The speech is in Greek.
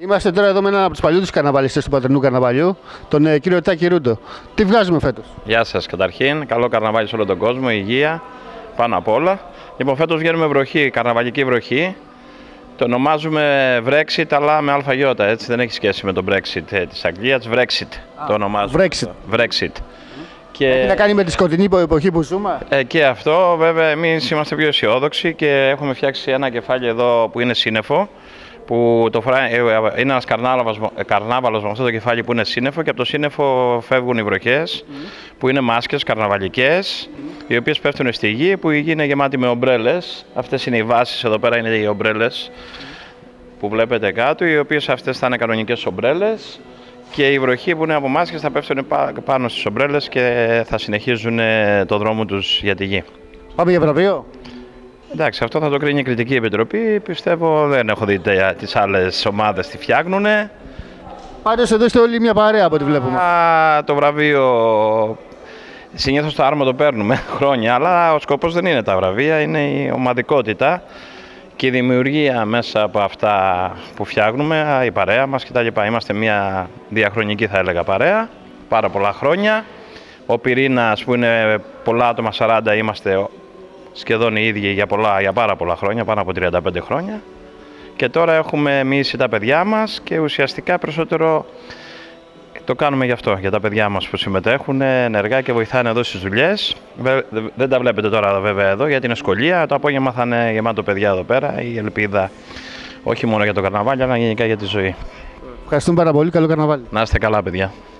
Είμαστε τώρα εδώ με έναν από τους παλιούς καρναβαλιστές του Πατρινού Καρναβαλιού, τον κύριο Τάκη Ρούντο. Τι βγάζουμε φέτος? Γεια σας καταρχήν, καλό καρναβάλι σε όλο τον κόσμο, υγεία πάνω απ' όλα. Λοιπόν, φέτος βγαίνουμε βροχή, καρναβαλική βροχή. Το ονομάζουμε Brexit, αλλά με αλφαγιώτα, έτσι δεν έχει σχέση με το Brexit της Αγγλίας, Brexit το ονομάζουμε. Brexit. Και... Έχει να κάνει με τη σκοτεινή εποχή που ζούμε. Και αυτό, βέβαια, εμείς είμαστε πιο αισιόδοξοι και έχουμε φτιάξει ένα κεφάλι εδώ που είναι σύννεφο. Που είναι ένας καρνάβαλος με αυτό το κεφάλι που είναι σύννεφο και από το σύννεφο φεύγουν οι βροχές που είναι μάσκες καρναβαλικές οι οποίες πέφτουν στη γη, που η γη είναι γεμάτη με ομπρέλες. Αυτές είναι οι βάσεις, εδώ πέρα είναι οι ομπρέλες που βλέπετε κάτω, οι οποίες αυτές θα είναι κανονικές ομπρέλες και η βροχή που είναι από μάσκες θα πέφτουν πάνω στις ομπρέλες και θα συνεχίζουν το δρόμο τους για τη γη. Πάμε για βραβείο. Εντάξει, αυτό θα το κρίνει η Κριτική Επιτροπή. Πιστεύω, δεν έχω δει τις άλλες ομάδες τι φτιάχνουνε. Πάντως εδώ είστε όλοι μια παρέα από ό,τι βλέπουμε. Το βραβείο, συνήθως το άρμα το παίρνουμε χρόνια, αλλά ο σκοπός δεν είναι τα βραβεία, είναι η ομαδικότητα και η δημιουργία μέσα από αυτά που φτιάχνουμε, η παρέα μας κτλ. Είμαστε μια διαχρονική, θα έλεγα, παρέα, πάρα πολλά χρόνια. Ο πυρήνας που είναι πολλά άτομα, 40, είμαστε σχεδόν οι ίδιοι για πάρα πολλά χρόνια, πάνω από 35 χρόνια. Και τώρα έχουμε μοιήσει τα παιδιά μας και ουσιαστικά περισσότερο το κάνουμε γι' αυτό, για τα παιδιά μας που συμμετέχουν ενεργά και βοηθάνε εδώ στις δουλειές. Δεν τα βλέπετε τώρα βέβαια εδώ γιατί είναι σχολεία, το απόγευμα θα είναι γεμάτο παιδιά εδώ πέρα, η ελπίδα όχι μόνο για το καρναβάλι αλλά γενικά για τη ζωή. Ευχαριστούμε πάρα πολύ, καλό καρναβάλι. Να είστε καλά παιδιά.